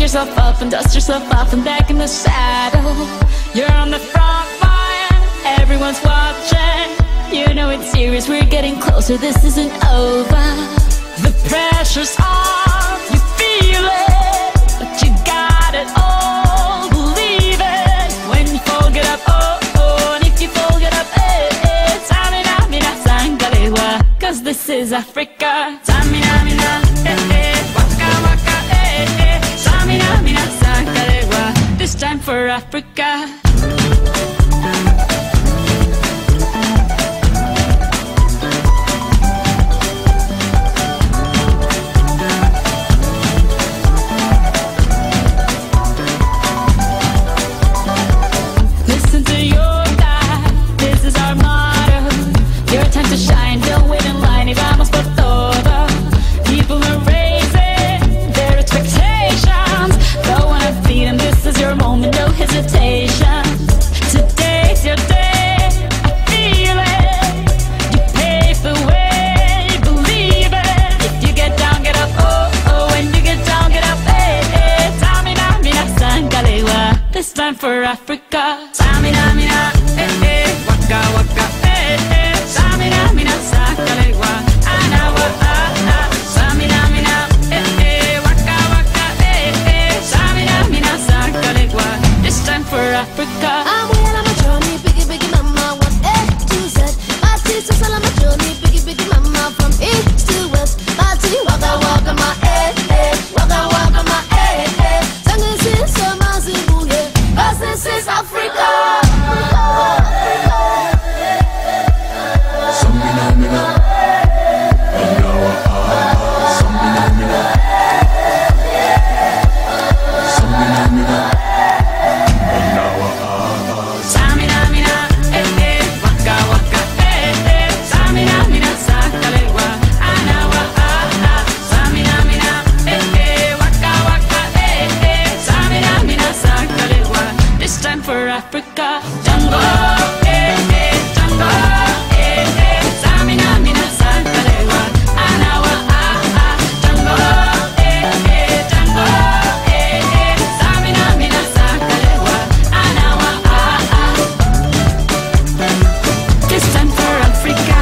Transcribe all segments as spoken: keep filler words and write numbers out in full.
yourself up and dust yourself off and back in the saddle. You're on the front line, everyone's watching. You know it's serious, we're getting closer, this isn't over. The pressure's on, you feel it, but you got it all, believe it. When you fall, get up, oh, oh, and if you fall, get up, eh, eh. Samina, mina, sangalewa, cause this is Africa. Samina, mina, eh, eh, waka, waka, eh, eh. Samina, mina, sangalewa, this time for Africa. Time for Africa. Samina, mina, eh, eh, waka, waka, eh, eh. Samina, mina, sakalewa, anawa, ah, ah. Samina, mina, eh, eh, waka, waka, eh, eh. Samina, mina, sakalewa. This time for Africa. I'm well on my journey, biggie, biggie, mama, one A to Z. My sister's all on my journey, biggie, biggie, mama, from east to west. My tea, waka, waka, my eh, eh, waka, waka, my eh, eh. Sangin' sin, so my zibu, yeah. Cause this is Africa. Samina, mina, anawa, ah. Samina, mina, Samina, mina, anawa, ah. Samina, mina, eh, eh, waka, waka, eh, eh. Samina, mina, sakalewa, anawa, ah, ah. Samina, mina, eh, eh, waka, waka, eh, eh. Samina, mina, sakalewa. This time for Africa. Jungle, eh, eh, jungle, eh, eh. Samina, mina, sakalewa, anawa, ah, ah. Jungle, eh, eh, jungle, eh, eh. Samina, mina, sakalewa, anawa, ah, ah. This time for Africa.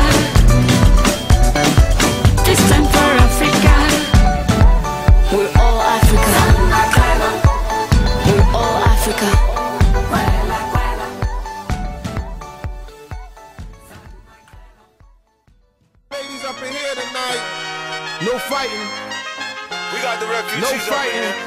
This time for Africa. We're all Africa. We're all Africa. Ladies up in here tonight, no fighting, We got the refugees no up in fighting, here.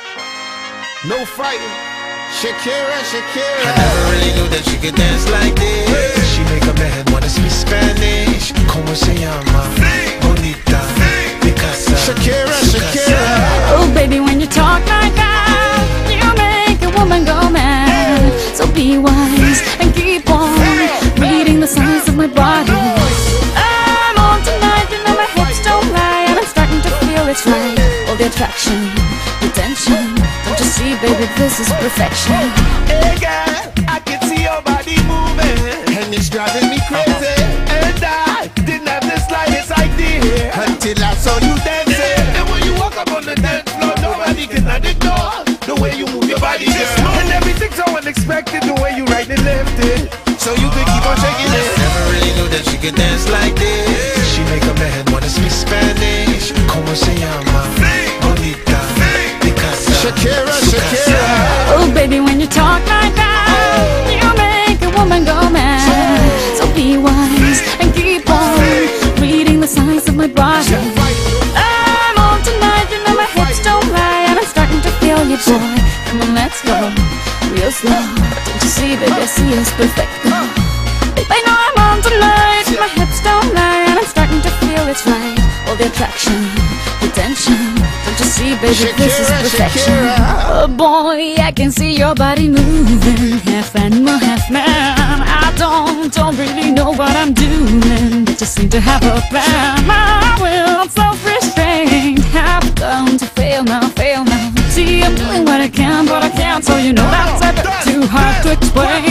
no fighting. Shakira, I Shakira. never really knew that she could dance like this. She make a man wanna speak Spanish. Como se llama? Bonita, Picasa, Shakira, Sucasa. Shakira. Oh baby, when you talk like that, you make a woman go mad. So be wise and keep on reading the signs of my body. I'm on tonight, you know my hips don't lie, and I'm starting to feel it's right. All the attraction, the tension. Don't you see, baby, this is perfection. Hey girl, I can see your body moving, And it's driving me crazy and I didn't have the slightest idea until I saw you dancing. And when you walk up on the dance floor, nobody can ignore the way you move your body, girl. And everything's so unexpected, the way you right and left it, So you could keep on shaking it. never really knew that she could dance like this. She make a man wanna speak Spanish. Como se llama? Bonita, Picasa, Shakira, Sucasa. Shakira. Oh baby, when you talk like that, you make a woman go mad. So be wise and keep on reading the signs of my body. I'm on tonight, you know my hips don't lie, and I'm starting to feel you, boy. Come on, let's go, real slow. Don't you see, baby, I see it's perfect. Babe, I know I'm on tonight, my hips don't lie, and I'm starting to feel it's right. All the attraction, the tension. Don't you see, baby, this is Shakira, perfection. Shakira. Oh boy, I can see your body moving, half animal, half man. I don't, don't really know what I'm doing, but just seem to have a plan. My will, I'm self-restrained, have come to fail now, fail now. See, I'm doing what I can, but I can't, so you know that's a bit too hard to explain.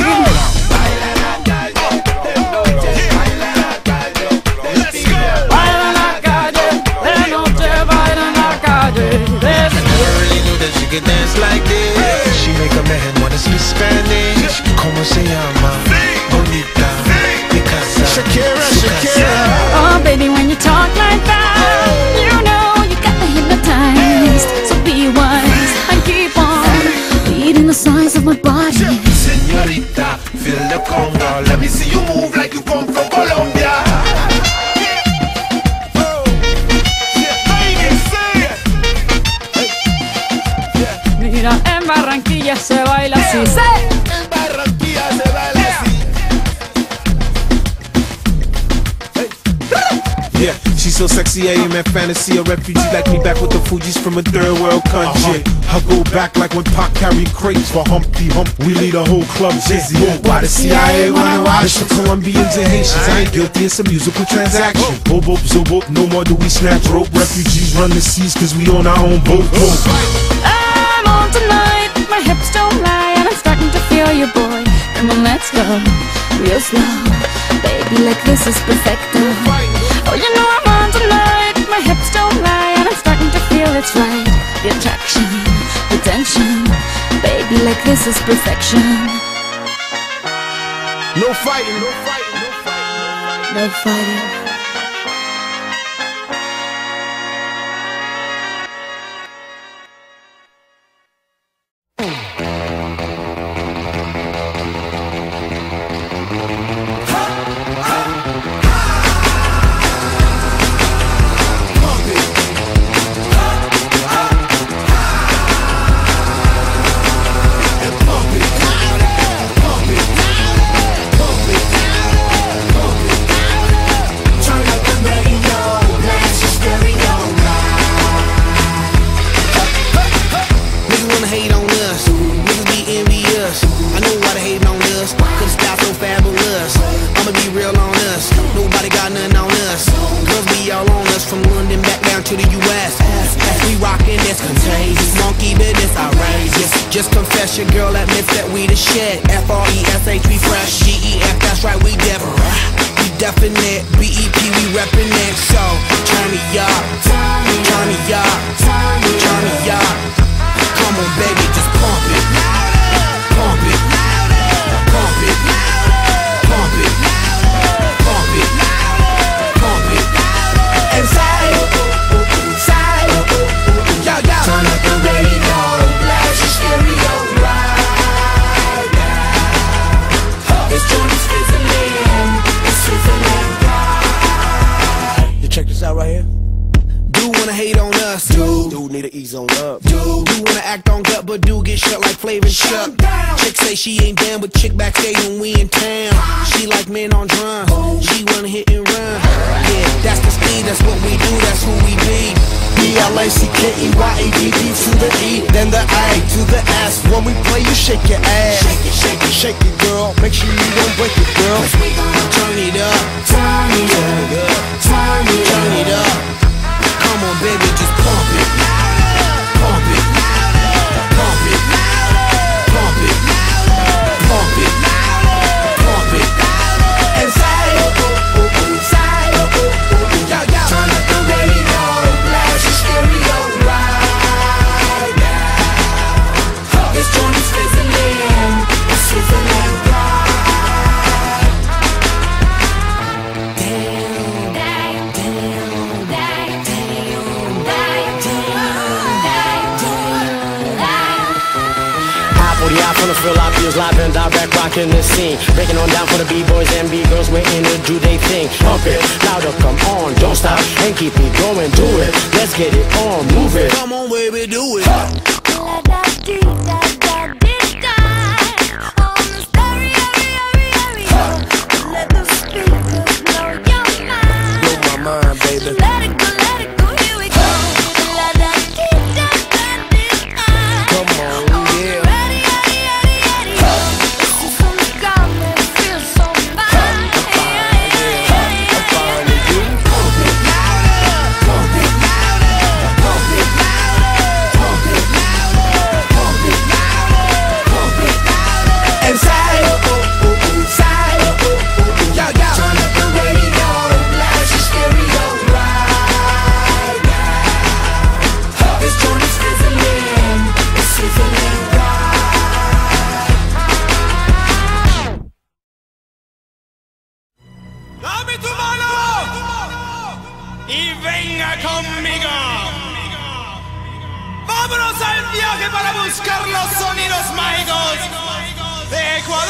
Baila la calle, de noche baila la calle. I never really knew that she could dance so sexy, I am at fantasy. A refugee like me back with the Fugees from a third world country. Uh-huh. I go back like when Pac carried crates for Humpty Hump. We lead a whole club dizzy. Why the C I A wanna watch the Colombians and Haitians? I ain't guilty, it's a musical transaction. Boop, boop, zo, boop, no more do we snatch rope. Refugees run the seas cause we own our own boat. I'm on tonight, my hips don't lie, and I'm starting to feel you, boy. Come on, let's go, real slow. Baby, like this is perfecto. Oh, you know I'm on tonight, my hips don't lie, and I'm starting to feel it's right. The attraction, the tension. Baby, like this is perfection. No fighting, no fighting, no fighting. No fighting. Just confess your girl admits that we the shit. F R E S H, we fresh. G E F, that's right, we Deborah. We definite. B E P, we reppin' it. So, turn me up, turn me up, turn me up. Come on, baby, just pump it. Pump it. Pump it. Pump it. Pump it. Pump it. And side, side, yo, yo. Turn up the radio. Stereo right now. This joint is fizzling, it's fizzling right. You check this out right here. Do wanna hate on us, dude. Dude need to ease on up, dude. Do wanna act on gut, but do get shut like Flavor Chuck. Chick say she ain't down, but chick backstage when we in town. She like men on drum. She wanna hit and run. Yeah, that's the speed, that's what we do, that's who we be. B L A C K E Y A D D to the E, then the A to the S. When we play, you shake your ass. Shake it, shake it, shake it, girl. Make sure you don't break it, girl. Turn it up, turn it up, turn it up, turn it up. Come on, baby, just pump it, pump it, pump it, pump it, pump it, pump it. And side, side, yo, yo. Turn up the radio. Stereo right now. This joint is fizzling, it's fizzling right. Damn, damn, damn, damn, damn, damn, damn. High forty out from the fill, I feels live and direct, rocking the scene. Breaking on down for the B-boys and B-girls, we're in to do they thing. Pump it, louder, come on, don't stop, and keep it going, do it. Let's get it on, move it. Come on, baby, do it. Let the speakers know your mind. Blow my mind, baby. Let it go, let it go, here we go. Come on, yeah. Ready, ready, ready, ready. This is on the ground, it feels so fine. I'm fine with you. Pump it, pump it, pump it, pump it, pump it, pump it. And side, side, yo, yo. Turn up the radio, blast your stereo right now. This joint is fizzling, it's fizzling right. Dame tu mano y venga conmigo. Vámonos al viaje para buscar los sonidos mágicos de Ecuador.